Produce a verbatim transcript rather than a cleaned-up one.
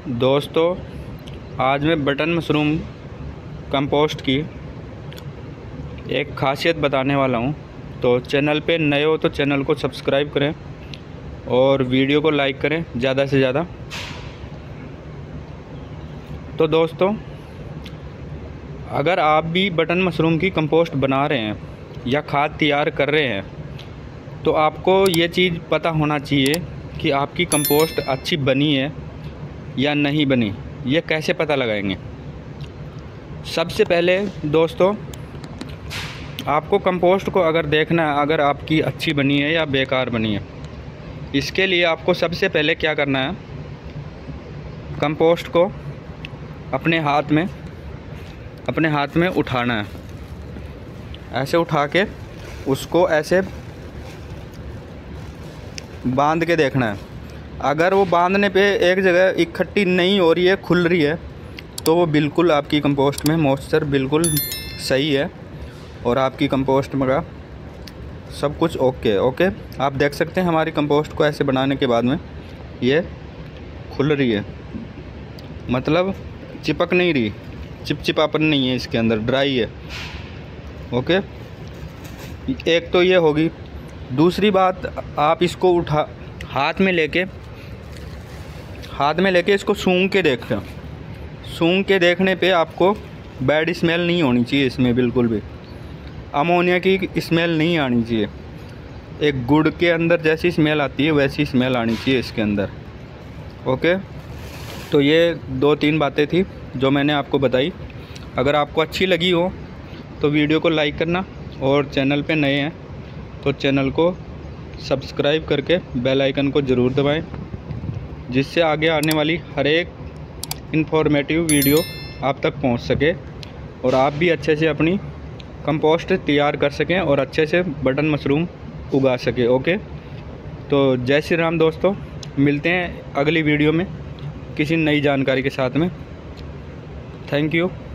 दोस्तों, आज मैं बटन मशरूम कंपोस्ट की एक खासियत बताने वाला हूं। तो चैनल पे नए हो तो चैनल को सब्सक्राइब करें और वीडियो को लाइक करें ज़्यादा से ज़्यादा। तो दोस्तों, अगर आप भी बटन मशरूम की कंपोस्ट बना रहे हैं या खाद तैयार कर रहे हैं तो आपको ये चीज़ पता होना चाहिए कि आपकी कंपोस्ट अच्छी बनी है या नहीं बनी। ये कैसे पता लगाएंगे? सबसे पहले दोस्तों, आपको कंपोस्ट को अगर देखना है अगर आपकी अच्छी बनी है या बेकार बनी है, इसके लिए आपको सबसे पहले क्या करना है, कंपोस्ट को अपने हाथ में अपने हाथ में उठाना है। ऐसे उठा के उसको ऐसे बांध के देखना है। अगर वो बांधने पे एक जगह इकट्ठी नहीं हो रही है, खुल रही है, तो वो बिल्कुल आपकी कंपोस्ट में मॉइस्चर बिल्कुल सही है और आपकी कंपोस्ट में का सब कुछ ओके ओके आप देख सकते हैं हमारी कंपोस्ट को ऐसे बनाने के बाद में ये खुल रही है, मतलब चिपक नहीं रही, चिपचिपापन नहीं है इसके अंदर, ड्राई है। ओके, एक तो ये होगी। दूसरी बात, आप इसको उठा हाथ में लेके हाथ में लेके इसको सूंघ के देखते हैं। सूंघ के देखने पे आपको बैड स्मेल नहीं होनी चाहिए इसमें, बिल्कुल भी अमोनिया की स्मेल नहीं आनी चाहिए। एक गुड़ के अंदर जैसी स्मेल आती है वैसी स्मेल आनी चाहिए इसके अंदर। ओके, तो ये दो तीन बातें थी जो मैंने आपको बताई। अगर आपको अच्छी लगी हो तो वीडियो को लाइक करना और चैनल पे नए हैं तो चैनल को सब्सक्राइब करके बेल आइकन को ज़रूर दबाएं, जिससे आगे आने वाली हर एक इन्फॉर्मेटिव वीडियो आप तक पहुंच सके और आप भी अच्छे से अपनी कंपोस्ट तैयार कर सकें और अच्छे से बटन मशरूम उगा सके। ओके, तो जय श्री राम दोस्तों, मिलते हैं अगली वीडियो में किसी नई जानकारी के साथ में। Thank you.